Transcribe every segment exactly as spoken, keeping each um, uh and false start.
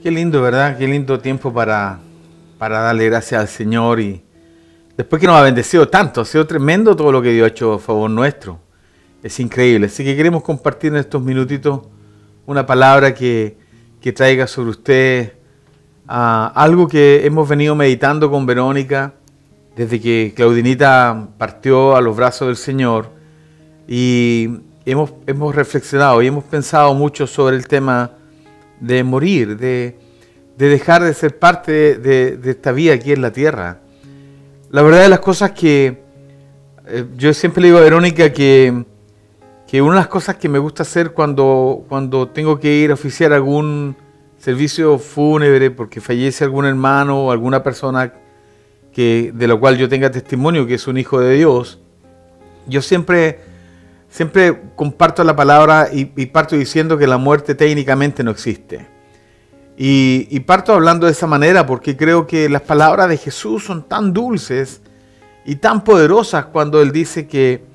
Qué lindo, ¿verdad? Qué lindo tiempo para, para darle gracias al Señor. Y después que nos ha bendecido tanto, ha sido tremendo todo lo que Dios ha hecho a favor nuestro. Es increíble. Así que queremos compartir en estos minutitos una palabra que, que traiga sobre usted uh, algo que hemos venido meditando con Verónica desde que Claudinita partió a los brazos del Señor. Y hemos, hemos reflexionado y hemos pensado mucho sobre el tema de morir, de, de dejar de ser parte de, de, de esta vida aquí en la tierra. La verdad de las cosas que eh, yo siempre le digo a Verónica que, que una de las cosas que me gusta hacer cuando, cuando tengo que ir a oficiar algún servicio fúnebre porque fallece algún hermano o alguna persona que, de la cual yo tenga testimonio que es un hijo de Dios, yo siempre... Siempre comparto la palabra y, y parto diciendo que la muerte técnicamente no existe. Y, y parto hablando de esa manera porque creo que las palabras de Jesús son tan dulces y tan poderosas cuando Él dice que,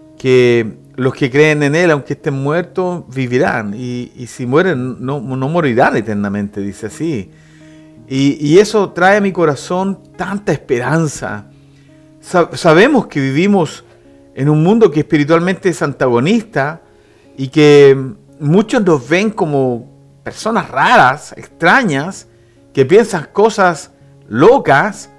que los que creen en Él, aunque estén muertos, vivirán. Y, y si mueren, no, no morirán eternamente, dice así. Y, y eso trae a mi corazón tanta esperanza. Sa- sabemos que vivimos en un mundo que espiritualmente es antagonista y que muchos nos ven como personas raras, extrañas, que piensan cosas locas,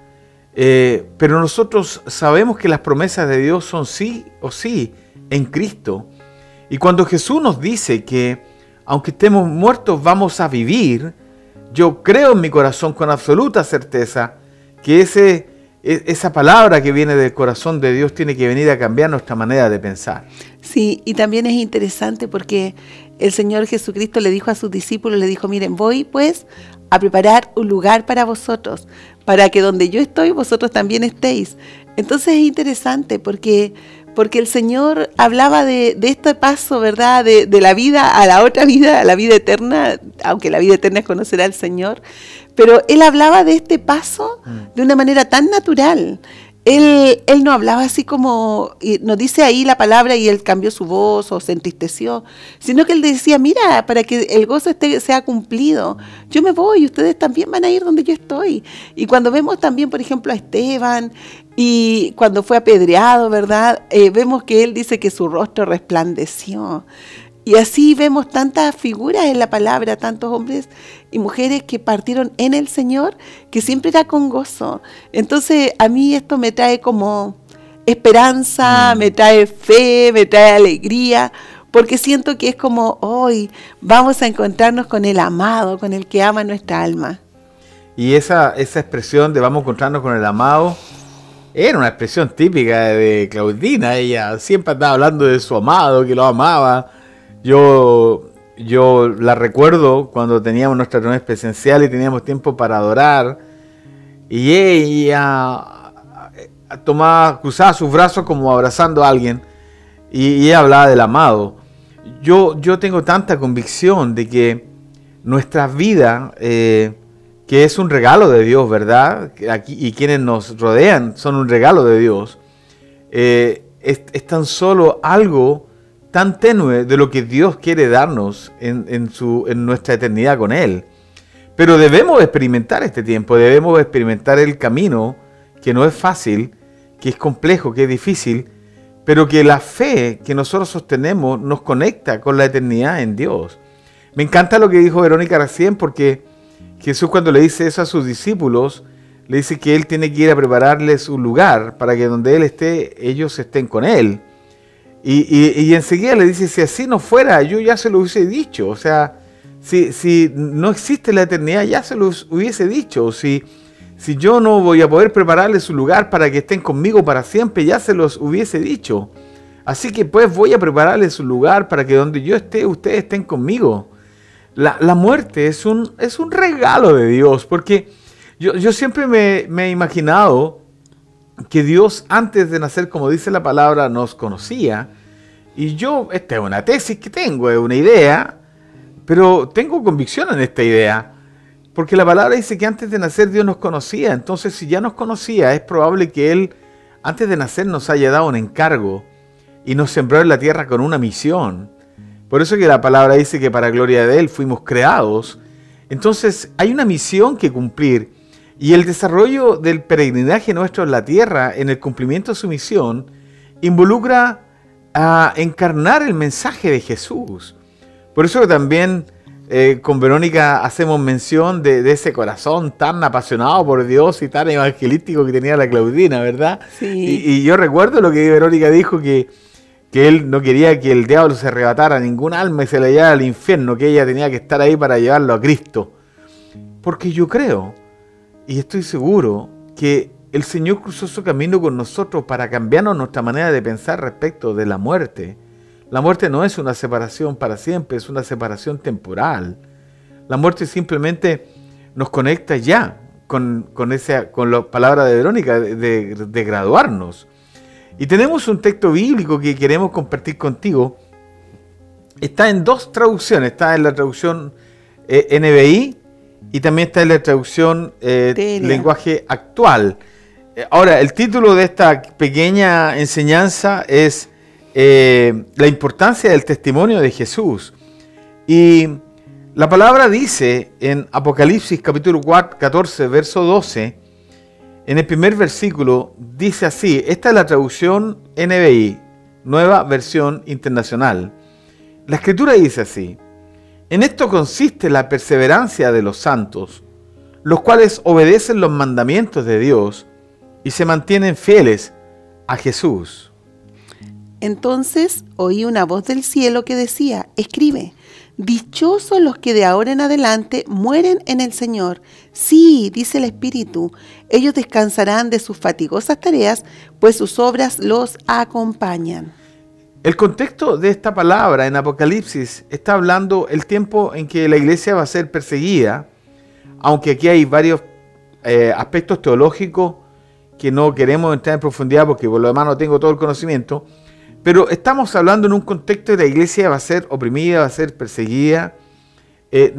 eh, pero nosotros sabemos que las promesas de Dios son sí o sí en Cristo. Y cuando Jesús nos dice que aunque estemos muertos vamos a vivir, yo creo en mi corazón con absoluta certeza que ese esa palabra que viene del corazón de Dios tiene que venir a cambiar nuestra manera de pensar. Sí, y también es interesante porque el Señor Jesucristo le dijo a sus discípulos, le dijo, miren, voy pues a preparar un lugar para vosotros, para que donde yo estoy, vosotros también estéis. Entonces es interesante porque, porque el Señor hablaba de, de este paso, ¿verdad? De, de la vida a la otra vida, a la vida eterna, aunque la vida eterna es conocer al Señor. Pero Él hablaba de este paso de una manera tan natural. Él, él no hablaba así como, nos dice ahí la palabra y Él cambió su voz o se entristeció, sino que Él decía, mira, para que el gozo esté, sea cumplido, yo me voy y ustedes también van a ir donde yo estoy. Y cuando vemos también, por ejemplo, a Esteban y cuando fue apedreado, ¿verdad? Eh, vemos que Él dice que su rostro resplandeció. Y así vemos tantas figuras en la palabra, tantos hombres y mujeres que partieron en el Señor, que siempre era con gozo. Entonces a mí esto me trae como esperanza, mm. me trae fe, me trae alegría, porque siento que es como hoy vamos a encontrarnos con el amado, con el que ama nuestra alma. Y esa, esa expresión de vamos a encontrarnos con el amado era una expresión típica de Claudina. Ella siempre andaba hablando de su amado, que lo amaba. Yo, yo la recuerdo cuando teníamos nuestra reunión presencial y teníamos tiempo para adorar y ella tomaba, cruzaba sus brazos como abrazando a alguien y, y ella hablaba del amado. Yo, yo tengo tanta convicción de que nuestra vida, eh, que es un regalo de Dios, ¿verdad? Aquí, y quienes nos rodean son un regalo de Dios, eh, es, es tan solo algo tan tenue de lo que Dios quiere darnos en, en, su, en nuestra eternidad con Él. Pero debemos experimentar este tiempo, debemos experimentar el camino, que no es fácil, que es complejo, que es difícil, pero que la fe que nosotros sostenemos nos conecta con la eternidad en Dios. Me encanta lo que dijo Verónica recién, porque Jesús cuando le dice eso a sus discípulos, le dice que Él tiene que ir a prepararles un lugar para que donde Él esté, ellos estén con Él. Y, y, y enseguida le dice, si así no fuera, yo ya se lo hubiese dicho. O sea, si, si no existe la eternidad, ya se lo hubiese dicho. Si, si yo no voy a poder prepararles su lugar para que estén conmigo para siempre, ya se los hubiese dicho. Así que pues voy a prepararles su lugar para que donde yo esté, ustedes estén conmigo. La, la muerte es un, es un regalo de Dios, porque yo, yo siempre me, me he imaginado que Dios antes de nacer, como dice la palabra, nos conocía. Y yo, esta es una tesis que tengo, es una idea, pero tengo convicción en esta idea, porque la palabra dice que antes de nacer Dios nos conocía. Entonces, si ya nos conocía, es probable que Él, antes de nacer, nos haya dado un encargo y nos sembró en la tierra con una misión. Por eso que la palabra dice que para gloria de Él fuimos creados Entonces hay una misión que cumplir, y el desarrollo del peregrinaje nuestro en la tierra, en el cumplimiento de su misión, involucra a encarnar el mensaje de Jesús. Por eso que también eh, con Verónica hacemos mención de, de ese corazón tan apasionado por Dios y tan evangelístico que tenía la Claudina, ¿verdad? Sí. Y, y yo recuerdo lo que Verónica dijo, que, que él no quería que el diablo se arrebatara a ningún alma y se la llevara al infierno, que ella tenía que estar ahí para llevarlo a Cristo. Porque yo creo, y estoy seguro, que el Señor cruzó su camino con nosotros para cambiarnos nuestra manera de pensar respecto de la muerte. La muerte no es una separación para siempre, es una separación temporal. La muerte simplemente nos conecta ya con, con, esa, con la palabra de Verónica, de, de, de graduarnos. Y tenemos un texto bíblico que queremos compartir contigo. Está en dos traducciones, está en la traducción eh, N B I y también está en la traducción eh, lenguaje actual. Ahora, el título de esta pequeña enseñanza es eh, la importancia del testimonio de Jesús. Y la palabra dice en Apocalipsis capítulo catorce, verso doce, en el primer versículo, dice así, esta es la traducción N B I, Nueva Versión Internacional. La escritura dice así, en esto consiste la perseverancia de los santos, los cuales obedecen los mandamientos de Dios y se mantienen fieles a Jesús. Entonces oí una voz del cielo que decía, escribe, dichosos los que de ahora en adelante mueren en el Señor. Sí, dice el Espíritu, ellos descansarán de sus fatigosas tareas, pues sus obras los acompañan. El contexto de esta palabra en Apocalipsis está hablando el tiempo en que la iglesia va a ser perseguida, aunque aquí hay varios eh, aspectos teológicos que no queremos entrar en profundidad porque por lo demás no tengo todo el conocimiento, pero estamos hablando en un contexto de la iglesia va a ser oprimida, va a ser perseguida. Eh,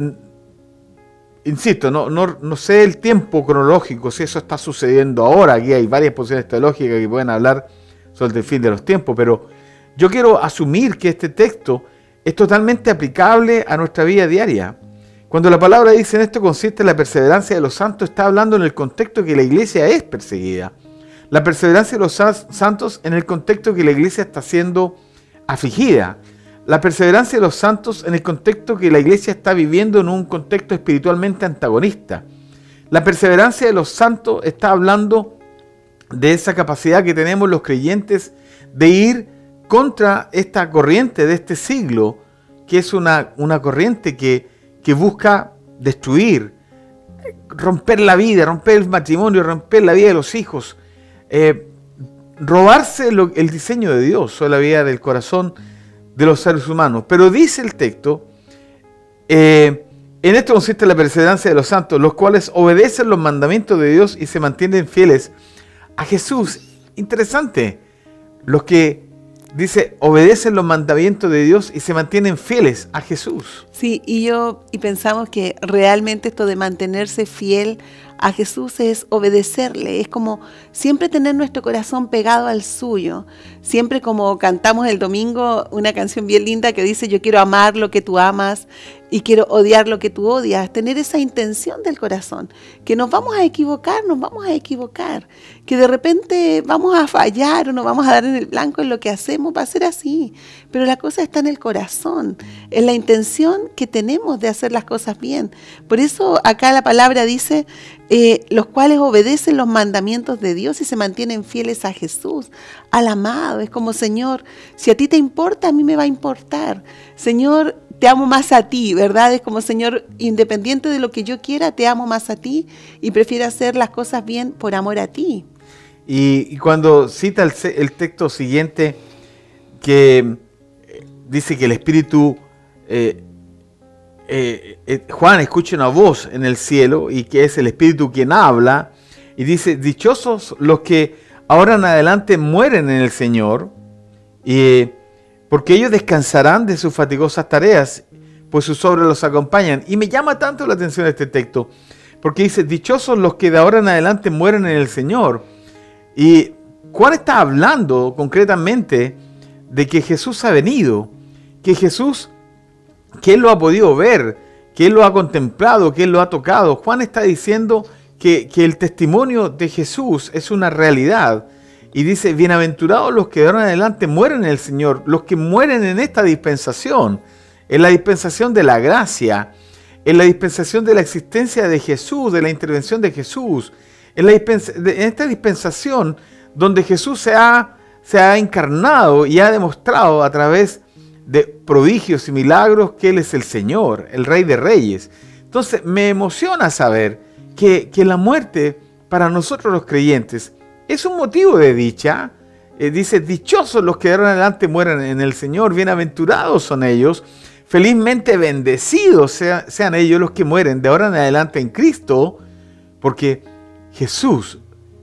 insisto, no, no, no sé el tiempo cronológico, si eso está sucediendo ahora. Aquí hay varias posiciones teológicas que pueden hablar sobre el fin de los tiempos, pero yo quiero asumir que este texto es totalmente aplicable a nuestra vida diaria. Cuando la palabra dice en esto consiste en la perseverancia de los santos, está hablando en el contexto que la iglesia es perseguida. La perseverancia de los santos en el contexto que la iglesia está siendo afligida. La perseverancia de los santos en el contexto que la iglesia está viviendo en un contexto espiritualmente antagonista. La perseverancia de los santos está hablando de esa capacidad que tenemos los creyentes de ir contra esta corriente de este siglo, que es una, una corriente que que busca destruir, romper la vida, romper el matrimonio, romper la vida de los hijos, eh, robarse lo, el diseño de Dios o la vida del corazón de los seres humanos. Pero dice el texto, eh, en esto consiste la perseverancia de los santos, los cuales obedecen los mandamientos de Dios y se mantienen fieles a Jesús. Interesante, los que dice, obedecen los mandamientos de Dios y se mantienen fieles a Jesús. Sí, y yo y pensamos que realmente esto de mantenerse fiel a Jesús es obedecerle, es como siempre tener nuestro corazón pegado al suyo, siempre como cantamos el domingo una canción bien linda que dice yo quiero amar lo que tú amas y quiero odiar lo que tú odias, tener esa intención del corazón, que nos vamos a equivocar, nos vamos a equivocar, que de repente vamos a fallar o nos vamos a dar en el blanco en lo que hacemos, va a ser así, pero la cosa está en el corazón, en la intención que tenemos de hacer las cosas bien. Por eso acá la palabra dice, eh, los cuales obedecen los mandamientos de Dios y se mantienen fieles a Jesús, al amado. Es como, Señor, si a ti te importa, a mí me va a importar. Señor, te amo más a ti, ¿verdad? Es como, Señor, independiente de lo que yo quiera, te amo más a ti y prefiero hacer las cosas bien por amor a ti. Y, y cuando cita el, el texto siguiente, que dice que el Espíritu, eh, eh, eh, Juan escucha una voz en el cielo y que es el Espíritu quien habla, y dice, dichosos los que ahora en adelante mueren en el Señor, y, porque ellos descansarán de sus fatigosas tareas, pues sus obras los acompañan. Y me llama tanto la atención este texto, porque dice, dichosos los que de ahora en adelante mueren en el Señor. Y Juan está hablando concretamente de que Jesús ha venido, que Jesús, que Él lo ha podido ver, que Él lo ha contemplado, que Él lo ha tocado. Juan está diciendo que, que el testimonio de Jesús es una realidad. Y dice, bienaventurados los que de ahora en adelante mueren en el Señor, los que mueren en esta dispensación, en la dispensación de la gracia, en la dispensación de la existencia de Jesús, de la intervención de Jesús, en, la dispensa, de, en esta dispensación donde Jesús se ha, se ha encarnado y ha demostrado a través de prodigios y milagros que Él es el Señor, el Rey de Reyes. Entonces me emociona saber que, que la muerte para nosotros los creyentes es un motivo de dicha. Eh, dice, dichosos los que de ahora en adelante mueren en el Señor, bienaventurados son ellos, felizmente bendecidos sea, sean ellos los que mueren de ahora en adelante en Cristo, porque Jesús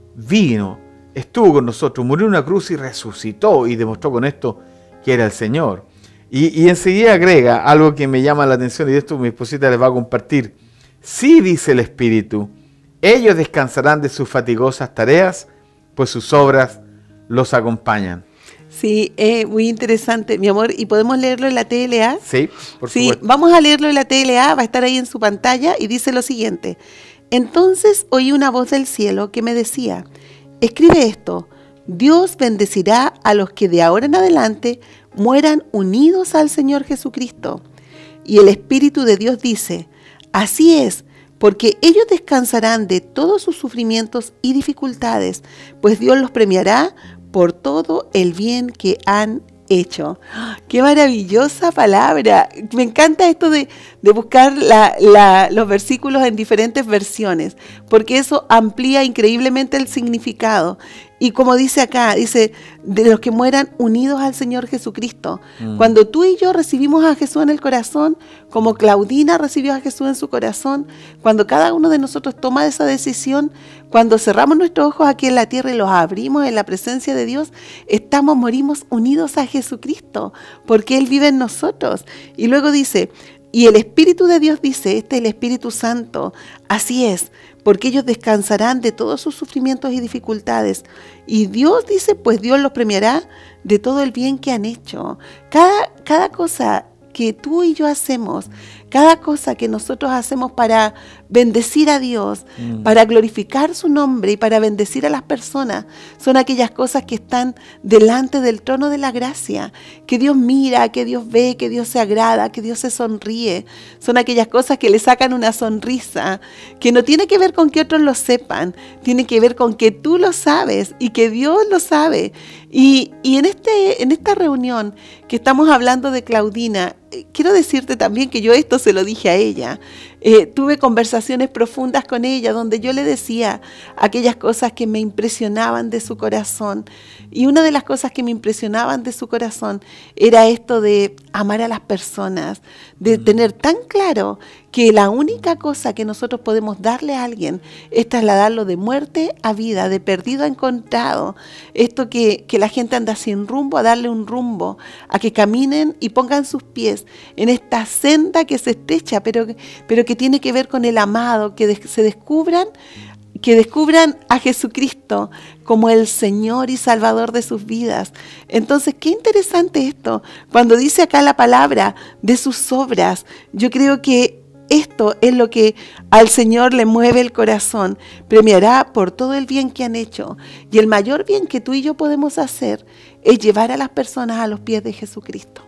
vino, estuvo con nosotros, murió en una cruz y resucitó y demostró con esto que era el Señor. Y, y enseguida agrega algo que me llama la atención y de esto mi esposita les va a compartir. Sí, dice el Espíritu, ellos descansarán de sus fatigosas tareas, pues sus obras los acompañan. Sí, es eh, muy interesante, mi amor. ¿Y podemos leerlo en la T L A? Sí, por sí, supuesto. Vamos a leerlo en la T L A, va a estar ahí en su pantalla y dice lo siguiente. Entonces oí una voz del cielo que me decía, escribe esto, Dios bendecirá a los que de ahora en adelante mueran unidos al Señor Jesucristo. Y el Espíritu de Dios dice, así es, porque ellos descansarán de todos sus sufrimientos y dificultades, pues Dios los premiará por todo el bien que han hecho. ¡Qué maravillosa palabra! Me encanta esto de, de buscar la, la, los versículos en diferentes versiones, porque eso amplía increíblemente el significado. Y como dice acá, dice, de los que mueran unidos al Señor Jesucristo. Mm. Cuando tú y yo recibimos a Jesús en el corazón, como Claudina recibió a Jesús en su corazón, cuando cada uno de nosotros toma esa decisión, cuando cerramos nuestros ojos aquí en la tierra y los abrimos en la presencia de Dios, estamos, morimos unidos a Jesucristo, porque Él vive en nosotros. Y luego dice, y el Espíritu de Dios dice, este es el Espíritu Santo, así es, porque ellos descansarán de todos sus sufrimientos y dificultades. Y Dios dice, pues Dios los premiará de todo el bien que han hecho. Cada, cada cosa que tú y yo hacemos, cada cosa que nosotros hacemos para bendecir a Dios, mm. para glorificar su nombre y para bendecir a las personas, son aquellas cosas que están delante del trono de la gracia, que Dios mira, que Dios ve, que Dios se agrada, que Dios se sonríe. Son aquellas cosas que le sacan una sonrisa, que no tiene que ver con que otros lo sepan, tiene que ver con que tú lo sabes y que Dios lo sabe. Y, y en, este, en esta reunión que estamos hablando de Claudina, quiero decirte también que yo esto se lo dije a ella. Eh, tuve conversaciones profundas con ella donde yo le decía aquellas cosas que me impresionaban de su corazón. Y una de las cosas que me impresionaban de su corazón era esto de amar a las personas, de mm. tener tan claro que la única cosa que nosotros podemos darle a alguien es trasladarlo de muerte a vida, de perdido a encontrado. Esto que, que la gente anda sin rumbo, a darle un rumbo, a que caminen y pongan sus pies en esta senda que se estrecha, pero, pero que tiene que ver con el amado, que de, se descubran, que descubran a Jesucristo como el Señor y Salvador de sus vidas. Entonces, qué interesante esto. Cuando dice acá la palabra de sus obras, yo creo que esto es lo que al Señor le mueve el corazón. Premiará por todo el bien que han hecho. Y el mayor bien que tú y yo podemos hacer es llevar a las personas a los pies de Jesucristo.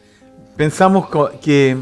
Pensamos que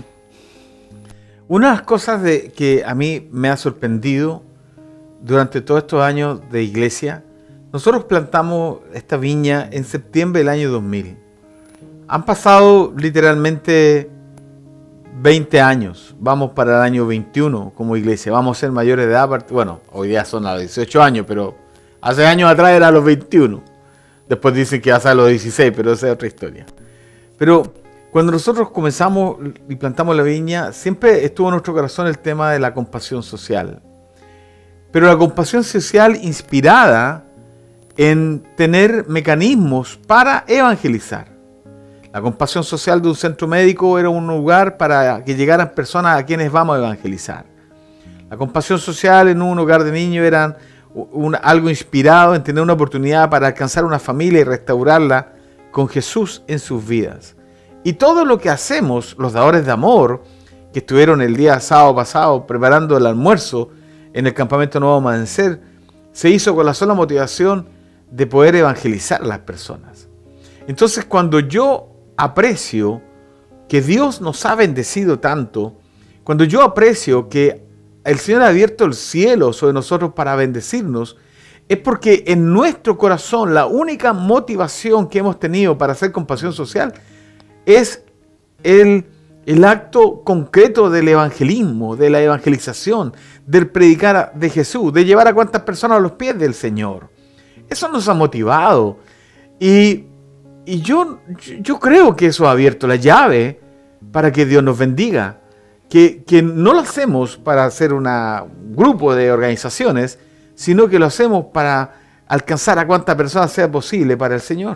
una de las cosas de, que a mí me ha sorprendido durante todos estos años de iglesia, nosotros plantamos esta viña en septiembre del año dos mil. Han pasado literalmente veinte años, vamos para el año veintiuno como iglesia, vamos a ser mayores de edad, bueno, hoy día son a los dieciocho años, pero hace años atrás era a los veintiuno. Después dicen que va a ser a los dieciséis, pero esa es otra historia. Pero cuando nosotros comenzamos y plantamos la viña, siempre estuvo en nuestro corazón el tema de la compasión social. Pero la compasión social inspirada en tener mecanismos para evangelizar. La compasión social de un centro médico era un lugar para que llegaran personas a quienes vamos a evangelizar. La compasión social en un hogar de niños era un, algo inspirado en tener una oportunidad para alcanzar una familia y restaurarla con Jesús en sus vidas. Y todo lo que hacemos, los dadores de amor, que estuvieron el día sábado pasado preparando el almuerzo en el campamento Nuevo Amanecer, se hizo con la sola motivación de poder evangelizar a las personas. Entonces, cuando yo aprecio que Dios nos ha bendecido tanto, cuando yo aprecio que el Señor ha abierto el cielo sobre nosotros para bendecirnos, es porque en nuestro corazón la única motivación que hemos tenido para hacer compasión social es el, el acto concreto del evangelismo, de la evangelización, del predicar de Jesús, de llevar a cuantas personas a los pies del Señor. Eso nos ha motivado. Y, y yo, yo creo que eso ha abierto la llave para que Dios nos bendiga. Que, que no lo hacemos para hacer un grupo de organizaciones, sino que lo hacemos para alcanzar a cuantas personas sea posible para el Señor.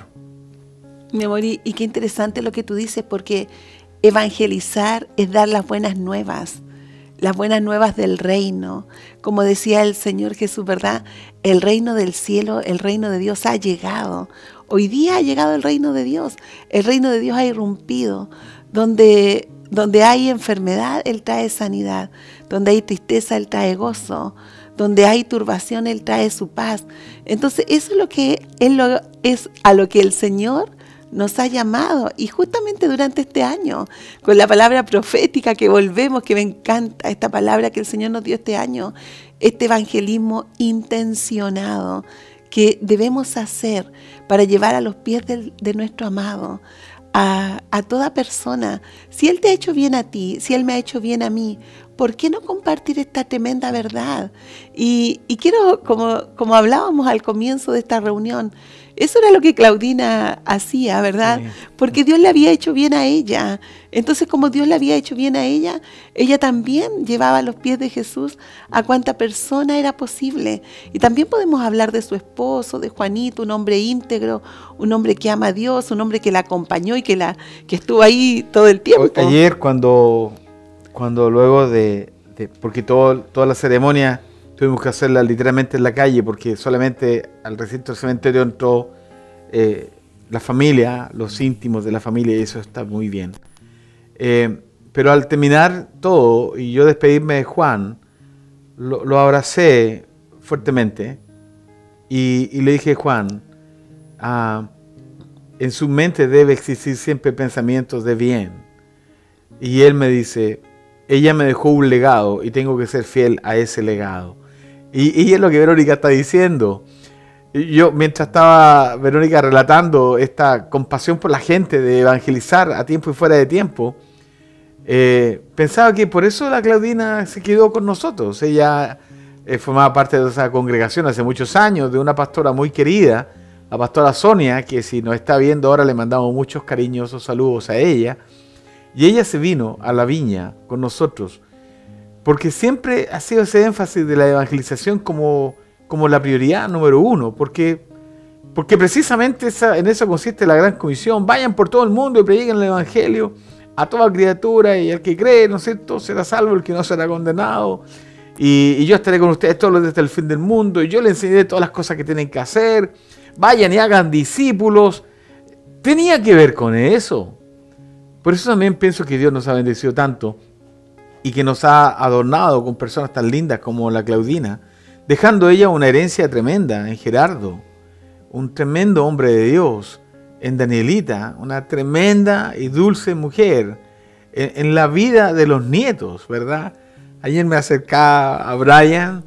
Mi amor, y, y qué interesante lo que tú dices, porque evangelizar es dar las buenas nuevas, las buenas nuevas del reino. Como decía el Señor Jesús, ¿verdad? El reino del cielo, el reino de Dios ha llegado. Hoy día ha llegado el reino de Dios. El reino de Dios ha irrumpido. Donde, donde hay enfermedad, Él trae sanidad. Donde hay tristeza, Él trae gozo. Donde hay turbación, Él trae su paz. Entonces, eso es lo que Él lo, es a lo que el Señor nos ha llamado. Y justamente durante este año, con la palabra profética que volvemos, que me encanta esta palabra que el Señor nos dio este año, este evangelismo intencionado que debemos hacer para llevar a los pies de, de nuestro amado a, a toda persona. Si Él te ha hecho bien a ti, si Él me ha hecho bien a mí, ¿por qué no compartir esta tremenda verdad? Y, y quiero, como, como hablábamos al comienzo de esta reunión, eso era lo que Claudina hacía, ¿verdad? Sí. Porque Dios le había hecho bien a ella. Entonces, como Dios le había hecho bien a ella, ella también llevaba a los pies de Jesús a cuanta persona era posible. Y también podemos hablar de su esposo, de Juanito, un hombre íntegro, un hombre que ama a Dios, un hombre que la acompañó y que, la, que estuvo ahí todo el tiempo. Ayer, cuando... Cuando luego de, de porque todo, toda la ceremonia tuvimos que hacerla literalmente en la calle, porque solamente al recinto del cementerio entró eh, la familia, los íntimos de la familia, y eso está muy bien. Eh, pero al terminar todo y yo despedirme de Juan, lo, lo abracé fuertemente y, y le dije, Juan, ah, en su mente debe existir siempre pensamientos de bien. Y él me dice, ella me dejó un legado y tengo que ser fiel a ese legado. Y, y es lo que Verónica está diciendo. Yo, mientras estaba Verónica relatando esta compasión por la gente de evangelizar a tiempo y fuera de tiempo, eh, pensaba que por eso la Claudina se quedó con nosotros. Ella eh, formaba parte de esa congregación hace muchos años, de una pastora muy querida, la pastora Sonia, que si nos está viendo ahora le mandamos muchos cariñosos saludos a ella. Y ella se vino a la viña con nosotros, porque siempre ha sido ese énfasis de la evangelización como, como la prioridad número uno, porque, porque precisamente esa, en eso consiste la gran comisión. Vayan por todo el mundo y prediquen el evangelio a toda criatura, y el que cree, ¿no es cierto?, será salvo, el que no será condenado. Y, y yo estaré con ustedes todos los días hasta el fin del mundo, y yo les enseñaré todas las cosas que tienen que hacer. Vayan y hagan discípulos. Tenía que ver con eso. Por eso también pienso que Dios nos ha bendecido tanto y que nos ha adornado con personas tan lindas como la Claudina, dejando ella una herencia tremenda en Gerardo, un tremendo hombre de Dios, en Danielita, una tremenda y dulce mujer, en, en la vida de los nietos, ¿verdad? Ayer me acercaba a Brian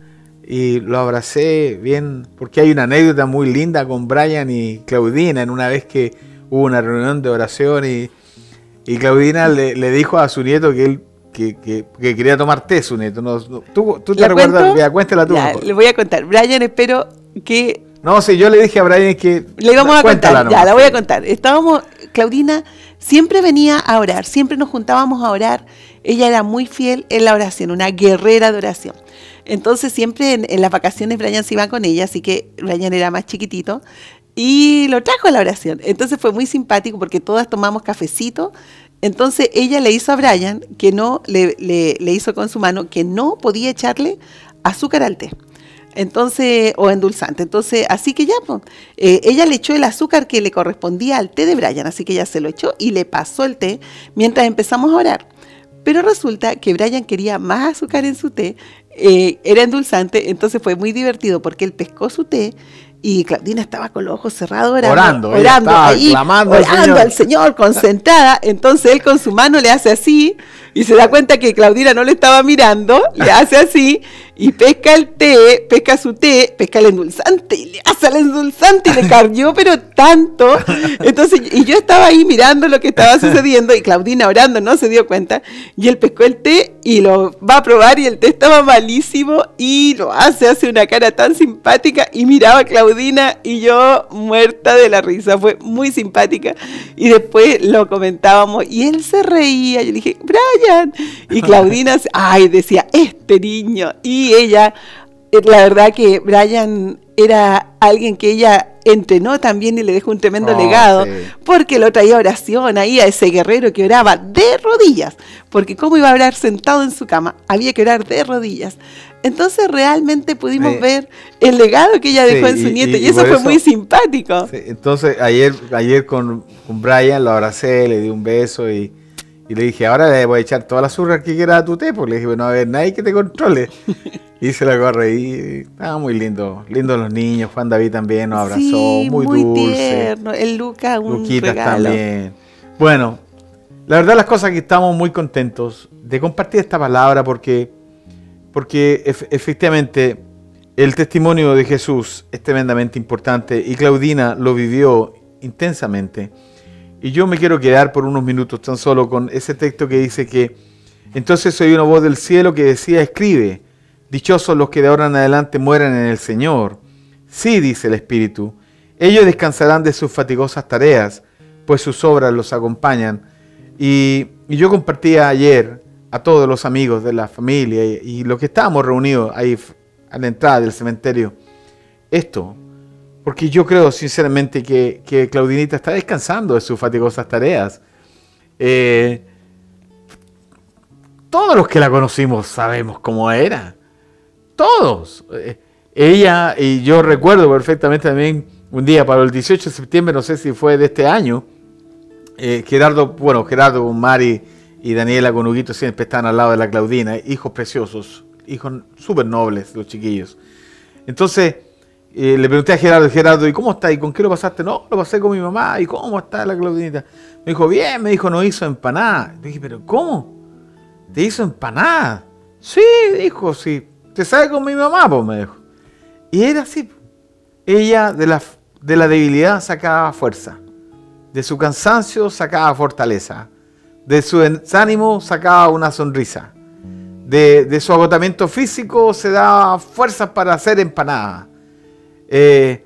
y lo abracé bien, porque hay una anécdota muy linda con Brian y Claudina, en una vez que hubo una reunión de oración y Y Claudina le, le dijo a su nieto que él que, que, que quería tomar té, su nieto. No, no, ¿Tú, tú te recuerdas? Ya, cuéntala tú. Ya, le voy a contar. Brian, espero que... No, sí, yo le dije a Brian que... Le íbamos a contar, nomás, ya, la voy a contar. Estábamos, Claudina siempre venía a orar, siempre nos juntábamos a orar. Ella era muy fiel en la oración, una guerrera de oración. Entonces siempre en, en las vacaciones Brian se iba con ella, así que Brian era más chiquitito. Y lo trajo a la oración. Entonces fue muy simpático porque todas tomamos cafecito. Entonces ella le hizo a Brian, que no, le, le, le hizo con su mano, que no podía echarle azúcar al té. Entonces, o endulzante. Entonces, así que ya, pues, eh, ella le echó el azúcar que le correspondía al té de Brian. Así que ella se lo echó y le pasó el té mientras empezamos a orar. Pero resulta que Brian quería más azúcar en su té, eh, era endulzante, entonces fue muy divertido porque él pescó su té y Claudina estaba con los ojos cerrados orando, orando, orando, ahí, clamando orando al Señor. al Señor, concentrada. Entonces él con su mano le hace así y se da cuenta que Claudina no le estaba mirando, le hace así y pesca el té, pesca su té, pesca el endulzante y le hace el endulzante y le cayó pero tanto. Entonces, y yo estaba ahí mirando lo que estaba sucediendo y Claudina orando no se dio cuenta y él pescó el té y lo va a probar y el té estaba malísimo y lo hace, hace una cara tan simpática y miraba a Claudina y yo muerta de la risa, fue muy simpática y después lo comentábamos y él se reía, yo le dije, Brian, y Claudina, ay, decía, este niño, y ella, la verdad que Brian era alguien que ella entrenó también y le dejó un tremendo oh, legado, sí. porque lo traía oración ahí a ese guerrero que oraba de rodillas, porque cómo iba a orar sentado en su cama, había que orar de rodillas. Entonces realmente pudimos sí. ver el legado que ella dejó sí, en su nieta y, y, y eso fue eso, muy simpático. Sí, entonces ayer, ayer con, con Brian lo abracé, le di un beso y Y le dije, ahora le voy a echar toda la azúcar que quiera a tu té, porque le dije, bueno, a ver, nadie que te controle. Y se la corre y estaba muy lindo, lindo los niños, Juan David también nos abrazó, sí, muy, muy dulce. Tierno. El Luca, un Luquitas regalo. también. Bueno, la verdad las cosas que estamos muy contentos de compartir esta palabra porque, porque ef efectivamente el testimonio de Jesús es tremendamente importante y Claudina lo vivió intensamente. Y yo me quiero quedar por unos minutos tan solo con ese texto que dice que entonces oí una voz del cielo que decía, escribe, dichosos los que de ahora en adelante mueran en el Señor. Sí, dice el Espíritu, ellos descansarán de sus fatigosas tareas, pues sus obras los acompañan. Y, y yo compartía ayer a todos los amigos de la familia y, y los que estábamos reunidos ahí a la entrada del cementerio, esto. Porque yo creo sinceramente que, que Claudinita está descansando de sus fatigosas tareas. Eh, todos los que la conocimos sabemos cómo era. Todos. Eh, ella, y yo recuerdo perfectamente también un día para el dieciocho de septiembre, no sé si fue de este año, eh, Gerardo, bueno, Gerardo con Mari y Daniela con Huguito siempre están al lado de la Claudina, hijos preciosos, hijos súper nobles, los chiquillos. Entonces... Eh, le pregunté a Gerardo, Gerardo, ¿y cómo está? ¿Y con qué lo pasaste? No, lo pasé con mi mamá. ¿Y cómo está la Claudinita? Me dijo, bien, me dijo, no hizo empanada. Le dije, ¿pero cómo? ¿Te hizo empanada? Sí, dijo, sí. ¿Te sabe con mi mamá? Pues me dijo. Y era así. Ella de la, de la debilidad sacaba fuerza. De su cansancio sacaba fortaleza. De su desánimo sacaba una sonrisa. De, de su agotamiento físico se daba fuerzas para hacer empanada. Eh,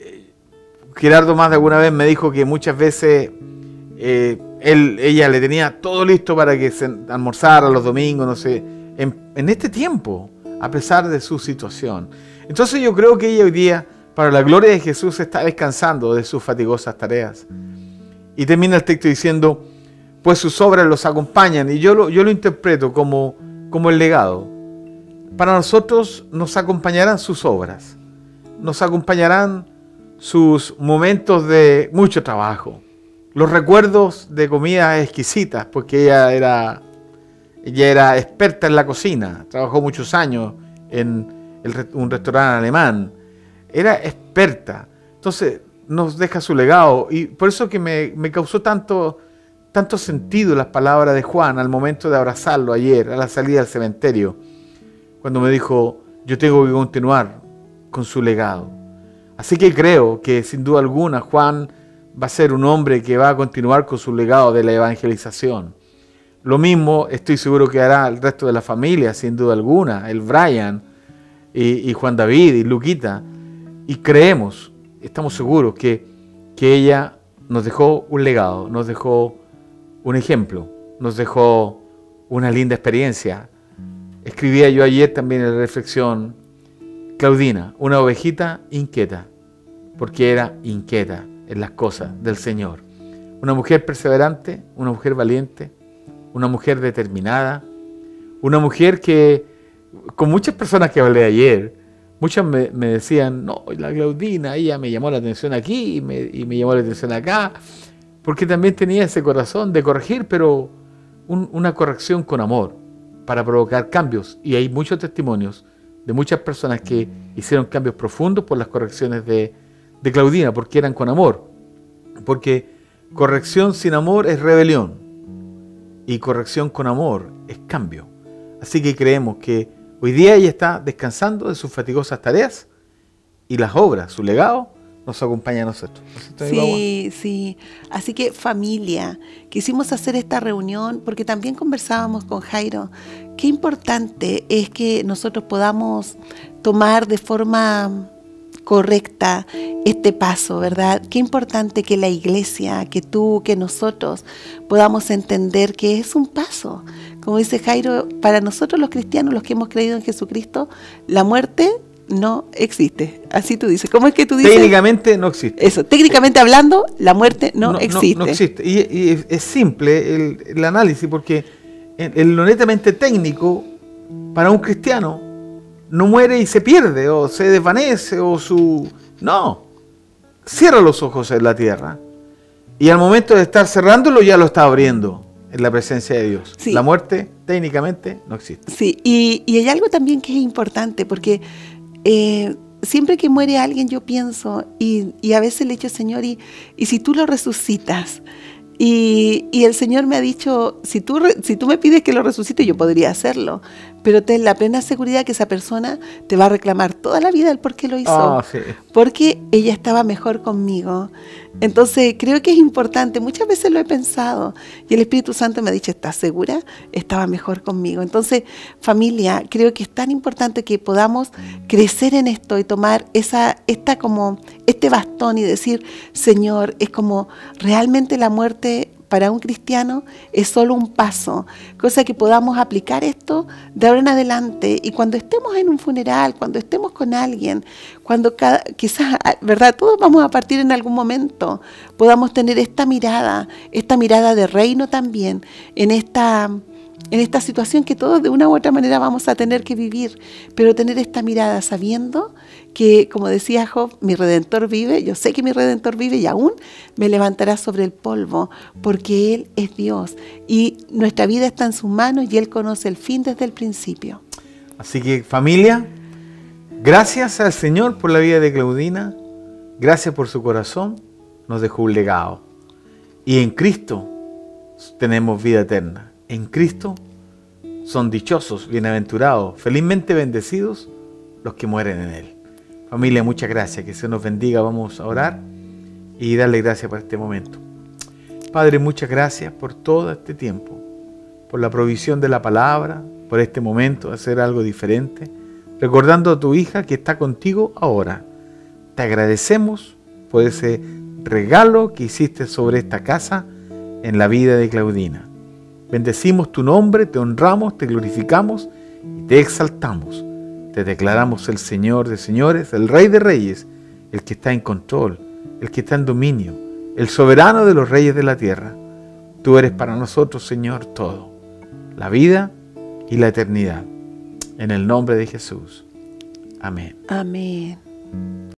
Gerardo más de alguna vez me dijo que muchas veces eh, él, ella le tenía todo listo para que se almorzara los domingos, no sé, en, en este tiempo, a pesar de su situación. Entonces yo creo que ella hoy día, para la gloria de Jesús, está descansando de sus fatigosas tareas. Y termina el texto diciendo, pues sus obras los acompañan, y yo lo, yo lo interpreto como, como el legado. Para nosotros nos acompañarán sus obras. Nos acompañarán sus momentos de mucho trabajo, los recuerdos de comidas exquisitas, porque ella era, ella era experta en la cocina, trabajó muchos años en el, un restaurante alemán, era experta, entonces nos deja su legado y por eso que me, me causó tanto, tanto sentido las palabras de Juan al momento de abrazarlo ayer, a la salida del cementerio, cuando me dijo, yo tengo que continuar con su legado. Así que creo que sin duda alguna Juan va a ser un hombre que va a continuar con su legado de la evangelización. Lo mismo estoy seguro que hará el resto de la familia, sin duda alguna, el Brian y, y Juan David y Luquita. Y creemos, estamos seguros que, que ella nos dejó un legado, nos dejó un ejemplo, nos dejó una linda experiencia. Escribía yo ayer también en la reflexión, Claudina, una ovejita inquieta, porque era inquieta en las cosas del Señor. Una mujer perseverante, una mujer valiente, una mujer determinada, una mujer que, con muchas personas que hablé ayer, muchas me, me decían, no, la Claudina, ella me llamó la atención aquí y me, y me llamó la atención acá, porque también tenía ese corazón de corregir, pero un, una corrección con amor para provocar cambios. Y hay muchos testimonios de muchas personas que hicieron cambios profundos por las correcciones de, de Claudina, porque eran con amor. Porque corrección sin amor es rebelión y corrección con amor es cambio. Así que creemos que hoy día ella está descansando de sus fatigosas tareas y las obras, su legado, nos acompaña a nosotros. ¿No es cierto, Sí, sí. Así que familia, quisimos hacer esta reunión porque también conversábamos con Jairo. Qué importante es que nosotros podamos tomar de forma correcta este paso, ¿verdad? Qué importante que la iglesia, que tú, que nosotros podamos entender que es un paso. Como dice Jairo, para nosotros los cristianos, los que hemos creído en Jesucristo, la muerte no existe. Así tú dices. ¿Cómo es que tú dices? Técnicamente no existe. Eso, técnicamente hablando, la muerte no, no existe. No, no existe. Y, y es simple el, el análisis, porque en, en lo netamente técnico, para un cristiano, no muere y se pierde, o se desvanece, o su... No. Cierra los ojos en la tierra. Y al momento de estar cerrándolo, ya lo está abriendo en la presencia de Dios. Sí. La muerte, técnicamente, no existe. Sí, y, y hay algo también que es importante, porque Eh, siempre que muere alguien yo pienso, y, y a veces le he dicho, Señor, y, y si tú lo resucitas, y, y el Señor me ha dicho, si tú, si tú me pides que lo resucite, yo podría hacerlo, pero ten la plena seguridad que esa persona te va a reclamar toda la vida el por qué lo hizo, oh, sí. porque ella estaba mejor conmigo. Entonces creo que es importante, muchas veces lo he pensado, y el Espíritu Santo me ha dicho, ¿estás segura? Estaba mejor conmigo. Entonces, familia, creo que es tan importante que podamos crecer en esto y tomar esa, esta como, este bastón y decir, Señor, es como realmente la muerte para un cristiano es solo un paso, cosa que podamos aplicar esto de ahora en adelante, y cuando estemos en un funeral, cuando estemos con alguien, cuando cada, quizás, ¿verdad? Todos vamos a partir en algún momento, podamos tener esta mirada, esta mirada de reino también, en esta, en esta situación que todos de una u otra manera vamos a tener que vivir, pero tener esta mirada sabiendo que, como decía Job, mi Redentor vive, yo sé que mi Redentor vive y aún me levantará sobre el polvo, porque Él es Dios y nuestra vida está en sus manos y Él conoce el fin desde el principio. Así que, familia, gracias al Señor por la vida de Claudina, gracias por su corazón, nos dejó un legado. Y en Cristo tenemos vida eterna. En Cristo son dichosos, bienaventurados, felizmente bendecidos los que mueren en Él. Familia, muchas gracias, que se nos bendiga. Vamos a orar y darle gracias por este momento. Padre, muchas gracias por todo este tiempo, por la provisión de la palabra, por este momento de hacer algo diferente, recordando a tu hija que está contigo ahora. Te agradecemos por ese regalo que hiciste sobre esta casa en la vida de Claudina. Bendecimos tu nombre, te honramos, te glorificamos y te exaltamos. Te declaramos el Señor de señores, el Rey de reyes, el que está en control, el que está en dominio, el soberano de los reyes de la tierra. Tú eres para nosotros, Señor, todo, la vida y la eternidad. En el nombre de Jesús. Amén. Amén.